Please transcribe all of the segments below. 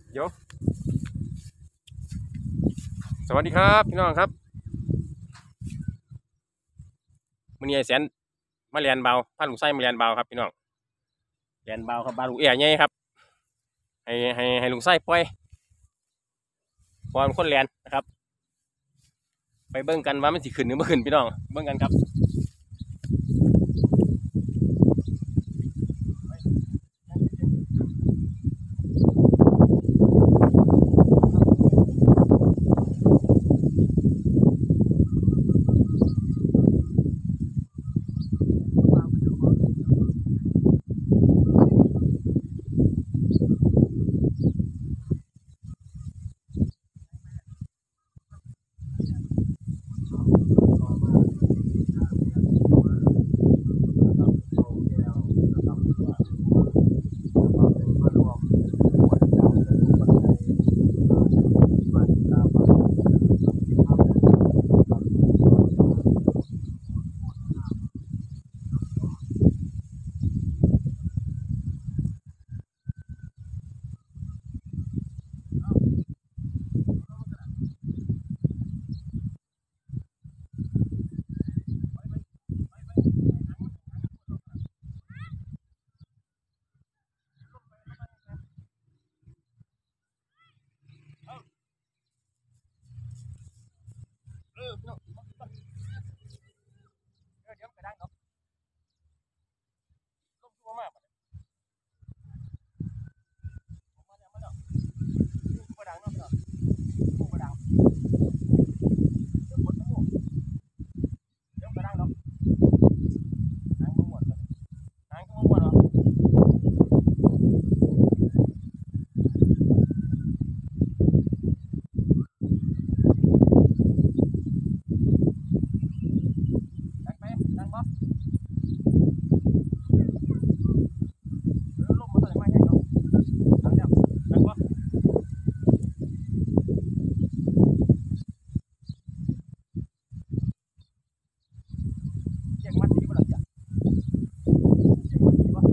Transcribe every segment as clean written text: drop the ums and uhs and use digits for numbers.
เดี๋ยวสวัสดีครับพี่น้องครับมื้อนี้ไอ้แสนมาเรียนเบาพาลุงไส้มาเรียนเบาครับพี่น้องเรียนเบาครับบาลุงเอ๋ยใหญ่ครับให้ลุงไส้ปล่อยพอมันคนเรียนนะครับไปเบิ่งกันว่ามันสิขึ้นหรือไม่ขึ้นพี่น้องเบิ่งกันครับพี่น้องเดี๋ยวกระดังเนาะลมตัวมากมาแล้วกระดังเนาะพี่น้องกระดังเดี๋ยวกระดังเนาะหางก็หมดเลยหางก็หมดเนาะดังไปดังบ่ลมมันเลยไม่แห้งเนาะดังแล้วดังบ่เสียงมันดีบ่ล่ะเสียงมันดีบ่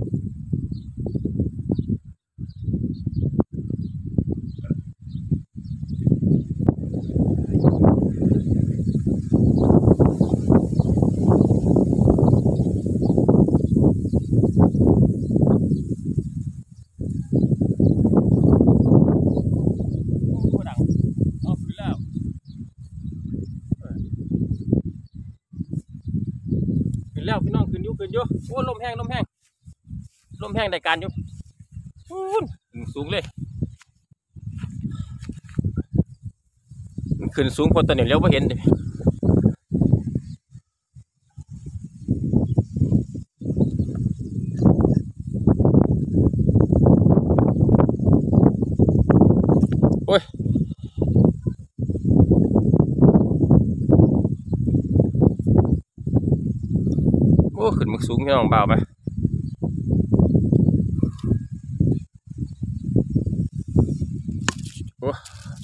กระดังเอาขึ้นแล้วขึ้นแล้วพี่น้องขึ้นอยู่โอ้ลมแห้งลมแห้งได้การอยู่ฟูนสูงเลยมันขึ้นสูงพอตอนนี้เลี้ยวไม่เห็นเลยโอ้ยโอ้ขึ้นมึกสูงพี่น้องเบาไปโอ้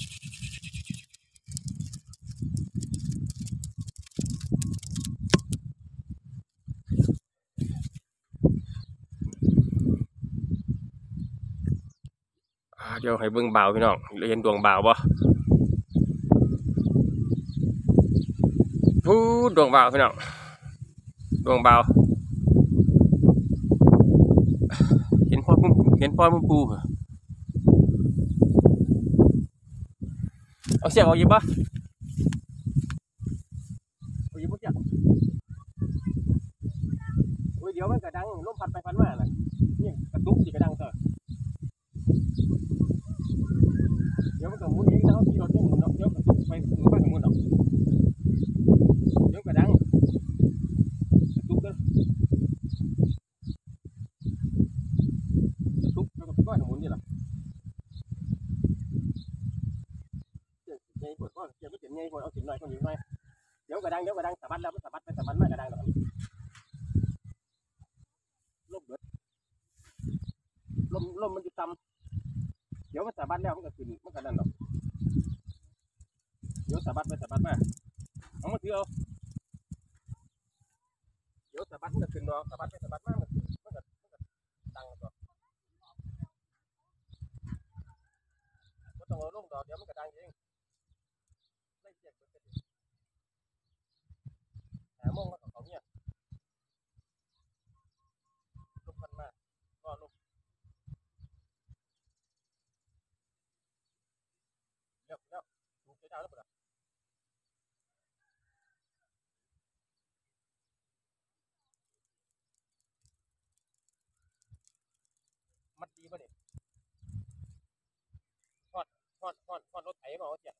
เดี๋ยวให้เบิ่งเบาพี่น้องเห็นดวงเบาบ่ฟูดวงเบาพี่น้องดวงเบาเห็นพ่อพุ่มปูเอาเสียงเอาอยู่ปะเอาอยู่ปะเสียงโอ้ยเดี๋ยวมันกระดังลมพัดไปพัดมาน่ะนี่กระตุกสิกระดังต่อเดี๋ยวมันก็หมุนเองแล้วขี่รถเนี่ยหมุนเนาะเดี๋ยวกระตุกไปหมุนไปหมุนเนาะเดี๋ยวกระดังกระตุกเด้อกระตุกแล้วก็ก้อยหมุนนี่ล่ะเสียงใหญ่กว่าก้อนเสียงก็เสียงใหญ่กว่าเอาเสียงหน่อยคนหนึ่งหน่อยเดี๋ยวกระดังสะบัดแล้วมันสะบัดไปสะบัดมากระดังแล้วลมเบิดลมมันจะต่ำเดี๋ยวมันสะบัดแล้วมันก็ขึ้นมันก็นั่นหรอกเดี๋ยวสะบัดไปสะบัดมาเอามาถือเอาเดี๋ยวสะบัดมันก็ขึ้นเนาะสะบัดไปสะบัดมามันก็ดังตัวลงดอกเดี๋ยวมันก็ดังเองไม่เจ็บเลยโมงก็เขาเนี่ยลุกขึ้นมาก็ลุกแล้วลุกเช้าแล้วปะมัดดีป่ะเนี่ยทอดรถไถมาเอาเสีย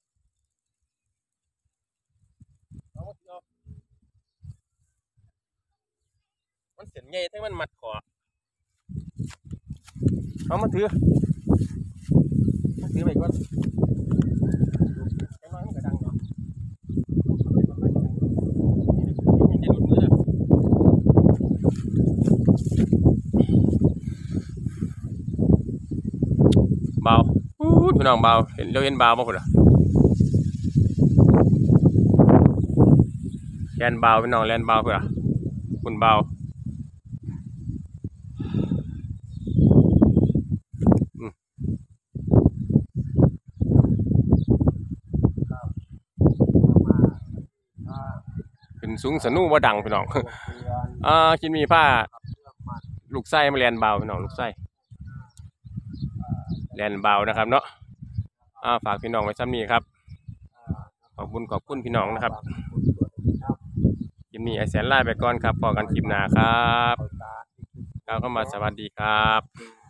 เอามันเสียนใหญ่ทั้งมันมัดคอเอามาถือไปก่อนจังน้อยมันก็ดังเนาะเบาพี่น้องเบาเห็นเราเห็นเบาบ้างคนละแลนเบาพี่น้องแลนเบาเพื่อคุณเบาขึ้นสูงสนุว่าดังพี่น้องคิดมีผ้าลูกไส้มาแลนเบาพี่น้องลูกไส้แลนเบานะครับเนาะฝากพี่น้องไว้ซ้ำนี้ครับขอบคุณพี่น้องนะครับคลิปนี้ไอแสนไล่ไปก่อนครับพอกันคลิปหน้าครับเข้ามาสวัสดีครับ